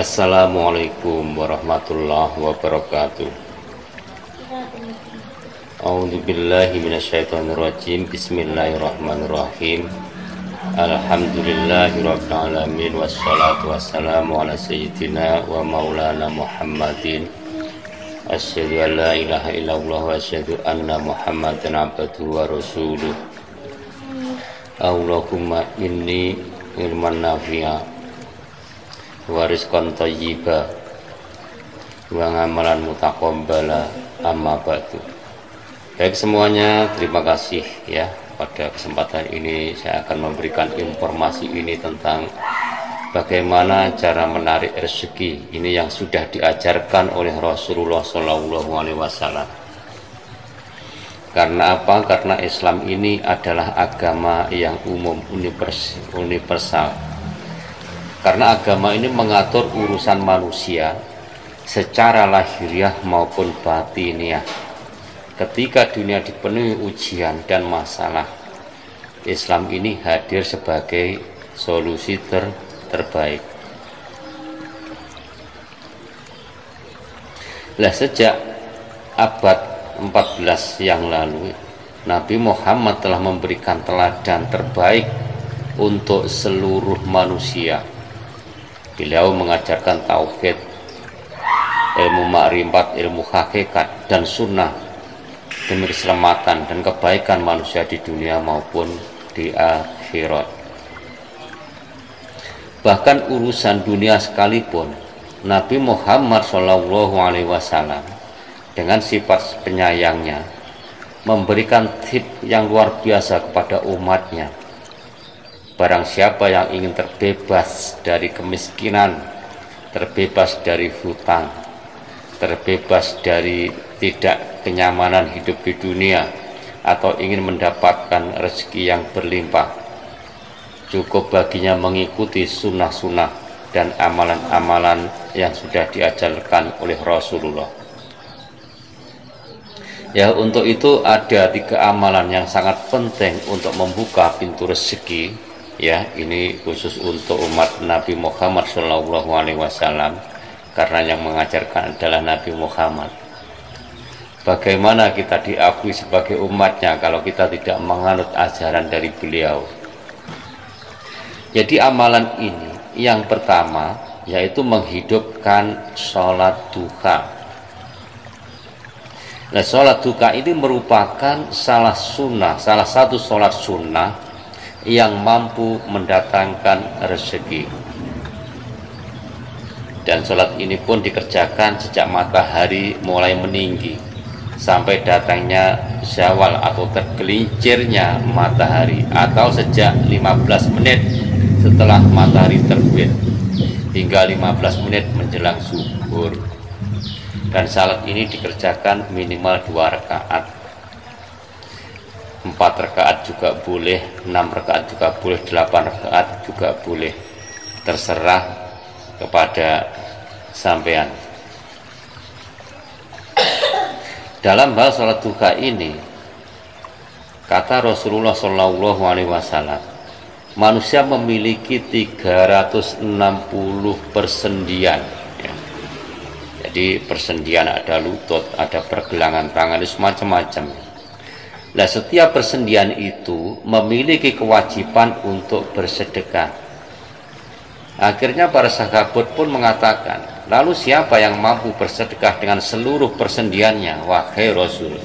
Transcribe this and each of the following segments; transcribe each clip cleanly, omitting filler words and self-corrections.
Assalamualaikum warahmatullahi wabarakatuh. A'udzubillahi minasyaitonirrajim. Bismillahirrahmanirrahim. Alhamdulillahirabbil alamin wassalatu wassalamu ala sayyidina wa maulana Muhammadin. Asyhadu an la ilaha illallah wa asyhadu anna Muhammadan abduhu wa rasuluh. Allahumma inni ilman nafi'a wa rizqan thayyiba wa amalan mutaqabbala, amma ba'du. Baik semuanya, terima kasih ya. Pada kesempatan ini saya akan memberikan informasi ini tentang bagaimana cara menarik rezeki. Ini yang sudah diajarkan oleh Rasulullah SAW. Karena apa? Karena Islam ini adalah agama yang umum, universal. Karena agama ini mengatur urusan manusia secara lahiriah maupun batiniah. Ketika dunia dipenuhi ujian dan masalah, Islam ini hadir sebagai solusi terbaik. Nah, sejak abad 14 yang lalu, Nabi Muhammad telah memberikan teladan terbaik untuk seluruh manusia. Beliau mengajarkan tauhid, ilmu ma'rifat, ilmu hakikat, dan sunnah demi keselamatan dan kebaikan manusia di dunia maupun di akhirat. Bahkan urusan dunia sekalipun, Nabi Muhammad SAW dengan sifat penyayangnya memberikan tip yang luar biasa kepada umatnya. Barang siapa yang ingin terbebas dari kemiskinan, terbebas dari hutang, terbebas dari tidak kenyamanan hidup di dunia, atau ingin mendapatkan rezeki yang berlimpah, cukup baginya mengikuti sunnah-sunnah dan amalan-amalan yang sudah diajarkan oleh Rasulullah. Ya, untuk itu ada 3 amalan yang sangat penting untuk membuka pintu rezeki. Ya, ini khusus untuk umat Nabi Muhammad SAW, karena yang mengajarkan adalah Nabi Muhammad. Bagaimana kita diakui sebagai umatnya kalau kita tidak menganut ajaran dari beliau? Jadi amalan ini yang pertama yaitu menghidupkan sholat duha. Nah, sholat duha ini merupakan salah satu sholat sunnah yang mampu mendatangkan rezeki. Dan sholat ini pun dikerjakan sejak matahari mulai meninggi sampai datangnya Syawal atau tergelincirnya matahari, atau sejak 15 menit setelah matahari terbit hingga 15 menit menjelang zuhur. Dan salat ini dikerjakan minimal 2 rakaat. 4 rakaat juga boleh, 6 rakaat juga boleh, 8 rakaat juga boleh, terserah kepada sampean. Dalam hal sholat duha ini, kata Rasulullah SAW, manusia memiliki 360 persendian. Ya. Jadi persendian ada lutut, ada pergelangan tangan, itu macam-macam. Nah, setiap persendian itu memiliki kewajiban untuk bersedekah. Akhirnya para sahabat pun mengatakan, lalu siapa yang mampu bersedekah dengan seluruh persendiannya, wahai Rasul?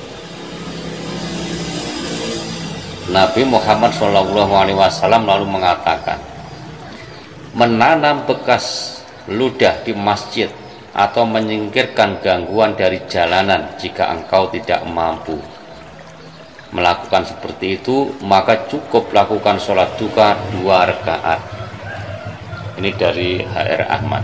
Nabi Muhammad SAW lalu mengatakan, menanam bekas ludah di masjid atau menyingkirkan gangguan dari jalanan jika engkau tidak mampu melakukan seperti itu, maka cukup lakukan sholat duha 2 rakaat. Ini dari HR Ahmad.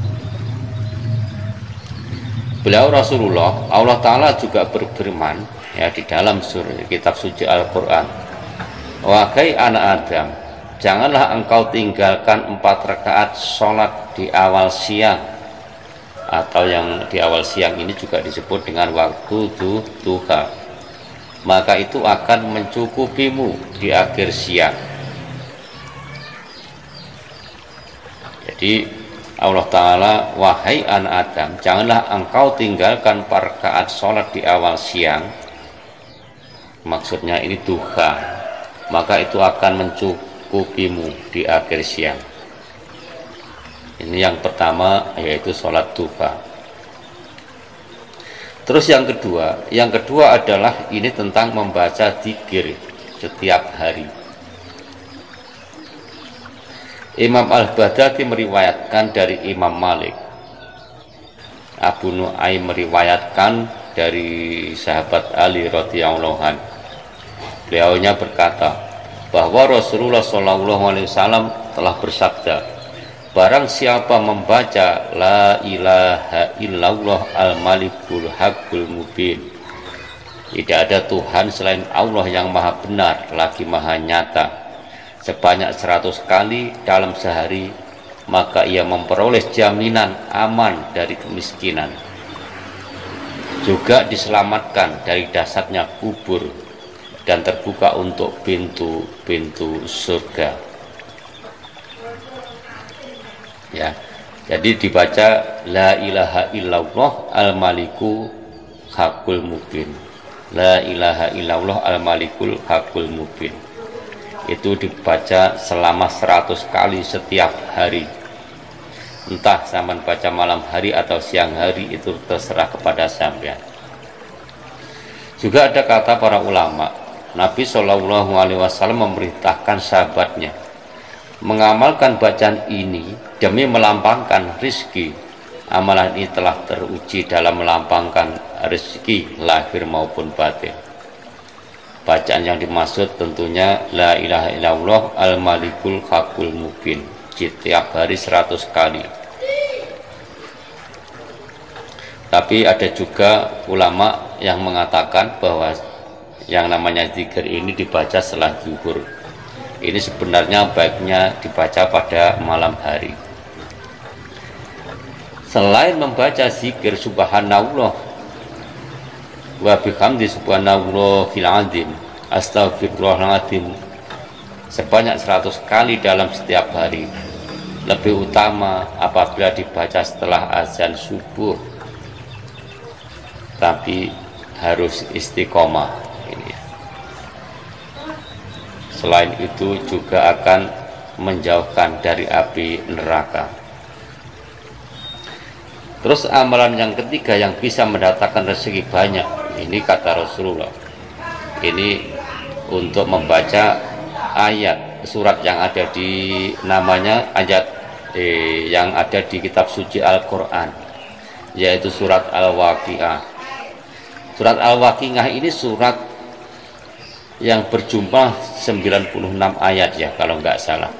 Beliau Rasulullah, Allah Ta'ala juga berfirman ya di dalam kitab suci Al-Quran, wahai anak Adam, janganlah engkau tinggalkan 4 rakaat sholat di awal siang, atau yang di awal siang ini juga disebut dengan waktu duha. Maka itu akan mencukupimu di akhir siang. Jadi Allah Ta'ala, wahai anak Adam, janganlah engkau tinggalkan 4 rakaat sholat di awal siang. Maksudnya ini duha, maka itu akan mencukupimu di akhir siang. Ini yang pertama, yaitu sholat duha. Terus yang kedua adalah ini tentang membaca dzikir setiap hari. Imam Al-Baghdadi meriwayatkan dari Imam Malik, Abu Nu'aim meriwayatkan dari sahabat Ali radhiyallahu anhu. Beliaunya berkata bahwa Rasulullah SAW telah bersabda, barang siapa membaca la ilaha illallah al-malikul haqqul mubin, tidak ada Tuhan selain Allah yang maha benar lagi maha nyata, sebanyak 100 kali dalam sehari, maka ia memperoleh jaminan aman dari kemiskinan, juga diselamatkan dari dahsyatnya kubur, dan terbuka untuk pintu-pintu surga. Ya, jadi dibaca la ilaha illallah al-maliku haqqul mubin, la ilaha illallah al-malikul haqqul mubin. Itu dibaca selama 100 kali setiap hari. Entah sampean baca malam hari atau siang hari, itu terserah kepada sampean. Juga ada kata para ulama, Nabi SAW memerintahkan sahabatnya mengamalkan bacaan ini demi melampangkan rizki. Amalan ini telah teruji dalam melampangkan rizki lahir maupun batin. Bacaan yang dimaksud tentunya la ilaha illallah al-malikul haqqul mubin, setiap hari 100 kali. Tapi ada juga ulama yang mengatakan bahwa yang namanya zikir ini dibaca setelah zuhur. Ini sebenarnya baiknya dibaca pada malam hari. Selain membaca zikir subhanallah wa bihamdi subhanallahil azim, astagfirullahaladzim sebanyak 100 kali dalam setiap hari, lebih utama apabila dibaca setelah azan subuh, tapi harus istiqomah ini. Selain itu juga akan menjauhkan dari api neraka. Terus amalan yang ketiga yang bisa mendatangkan rezeki banyak, ini kata Rasulullah, ini untuk membaca ayat surat yang ada di namanya ayat yang ada di kitab suci Al-Quran, yaitu surat Al-Waqi'ah. Surat Al-Waqi'ah ini surat yang berjumlah 96 ayat ya kalau nggak salah.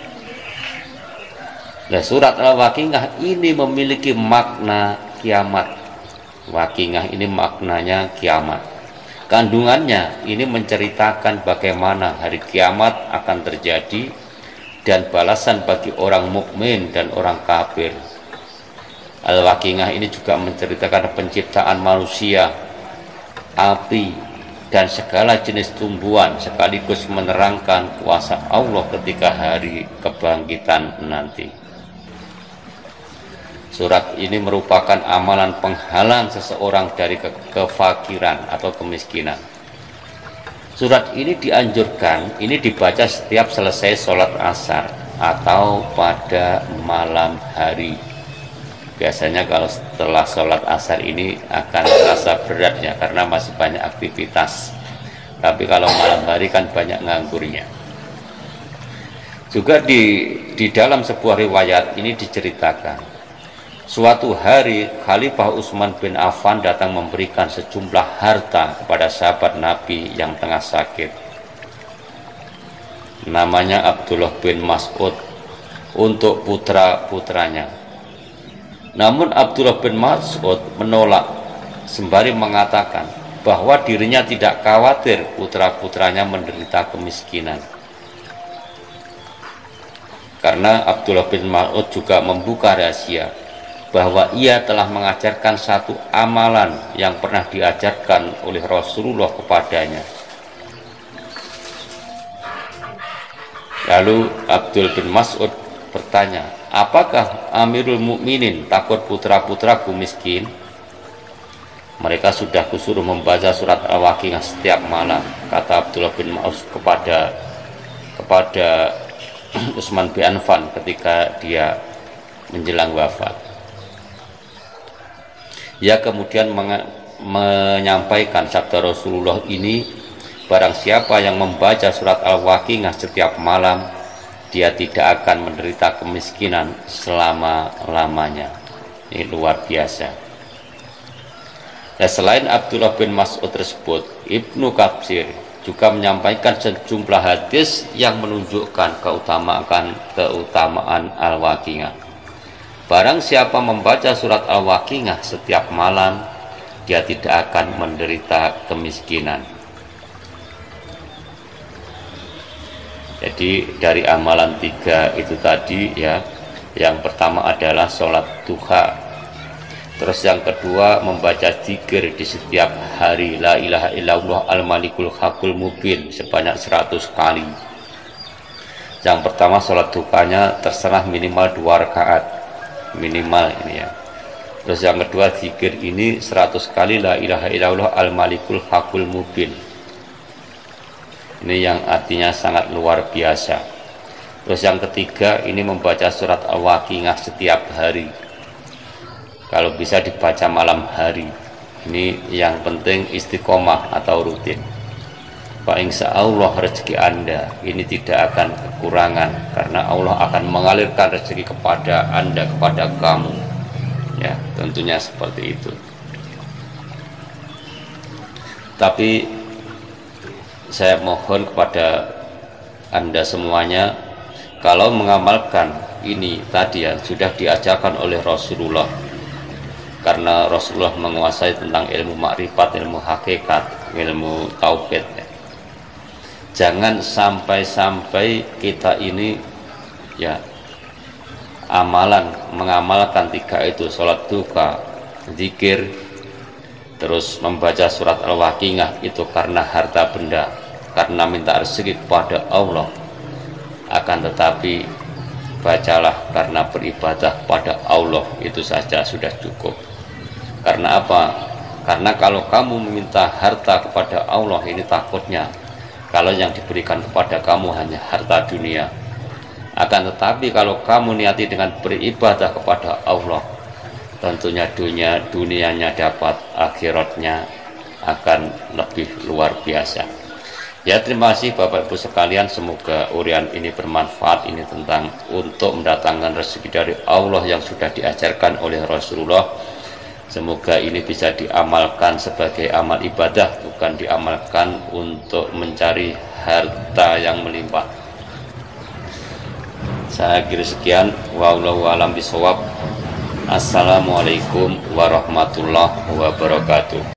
Nah, surat Al-Waqi'ah ini memiliki makna kiamat. Waqi'ah ini maknanya kiamat. Kandungannya ini menceritakan bagaimana hari kiamat akan terjadi dan balasan bagi orang mukmin dan orang kafir. Al-Waqi'ah ini juga menceritakan penciptaan manusia, api, dan segala jenis tumbuhan, sekaligus menerangkan kuasa Allah ketika hari kebangkitan nanti. Surat ini merupakan amalan penghalang seseorang dari kefakiran atau kemiskinan. Surat ini dianjurkan, ini dibaca setiap selesai sholat asar atau pada malam hari. Biasanya kalau setelah sholat asar ini akan terasa berat ya, karena masih banyak aktivitas. Tapi kalau malam hari kan banyak nganggurnya. Juga di dalam sebuah riwayat ini diceritakan, suatu hari Khalifah Utsman bin Affan datang memberikan sejumlah harta kepada sahabat Nabi yang tengah sakit. Namanya Abdullah bin Mas'ud, untuk putra-putranya. Namun Abdullah bin Mas'ud menolak sembari mengatakan bahwa dirinya tidak khawatir putra-putranya menderita kemiskinan. Karena Abdullah bin Mas'ud juga membuka rahasia bahwa ia telah mengajarkan satu amalan yang pernah diajarkan oleh Rasulullah kepadanya. Lalu Abdul bin Mas'ud bertanya, apakah Amirul Mukminin takut putra-putraku miskin? Mereka sudah kusuruh membaca surat Al-Waqiah setiap malam, kata Abdullah bin Mas'ud kepada Utsman bin Affan ketika dia menjelang wafat. Ia kemudian menyampaikan sabda Rasulullah ini, barang siapa yang membaca surat Al-Waqiah setiap malam, dia tidak akan menderita kemiskinan selama-lamanya. Ini luar biasa. Dan selain Abdullah bin Mas'ud tersebut, Ibnu Katsir juga menyampaikan sejumlah hadis yang menunjukkan keutamaan Al-Waqiah. Barang siapa membaca surat Al-Waqiah setiap malam, dia tidak akan menderita kemiskinan. Jadi dari amalan 3 itu tadi ya, yang pertama adalah sholat duha. Terus yang kedua membaca zikir di setiap hari, la ilaha illallah al-malikul haqqul mubin sebanyak 100 kali. Yang pertama sholat duhanya terserah minimal 2 rakaat minimal ini ya. Terus yang kedua zikir ini 100 kali la ilaha illallah al-malikul haqqul mubin. Ini yang artinya sangat luar biasa. Terus yang ketiga ini membaca surat Al-Waqiah setiap hari. Kalau bisa dibaca malam hari. Ini yang penting istiqomah atau rutin. Pak, insya Allah rezeki Anda ini tidak akan kekurangan, karena Allah akan mengalirkan rezeki kepada Anda, kepada kamu. Ya, tentunya seperti itu. Tapi saya mohon kepada Anda semuanya, kalau mengamalkan ini tadi yang sudah diajarkan oleh Rasulullah, karena Rasulullah menguasai tentang ilmu makrifat, ilmu hakikat, ilmu tauhid. Jangan sampai kita ini ya mengamalkan 3 itu, sholat duha, zikir, terus membaca surat Al-Waqiah itu karena harta benda, karena minta rezeki kepada Allah. Akan tetapi bacalah karena beribadah kepada Allah, itu saja sudah cukup. Karena apa? Karena kalau kamu meminta harta kepada Allah, ini takutnya kalau yang diberikan kepada kamu hanya harta dunia. Akan tetapi kalau kamu niati dengan beribadah kepada Allah, tentunya dunianya dapat, akhiratnya akan lebih luar biasa. Ya, terima kasih Bapak Ibu sekalian, semoga urian ini bermanfaat. Ini tentang untuk mendatangkan rezeki dari Allah yang sudah diajarkan oleh Rasulullah. Semoga ini bisa diamalkan sebagai amal ibadah, bukan diamalkan untuk mencari harta yang melimpah. Saya kira sekian, wallahu a'lam bishawab. Assalamualaikum warahmatullahi wabarakatuh.